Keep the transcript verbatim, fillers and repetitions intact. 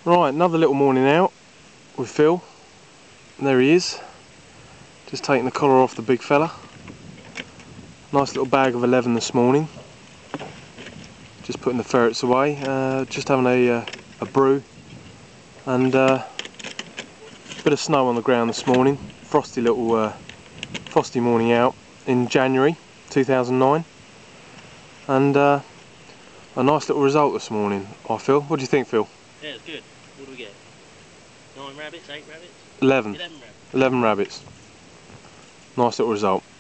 Right, another little morning out with Phil. There he is, just taking the collar off the big fella. Nice little bag of eleven this morning. Just putting the ferrets away, uh, just having a, uh, a brew, and uh, a bit of snow on the ground this morning. Frosty little uh, frosty morning out in January two thousand nine, and uh, a nice little result this morning, I feel. What do you think, Phil? Yeah, it's good. What do we get? Nine rabbits, eight rabbits? Eleven. Eleven rabbits. Eleven rabbits. Nice little result.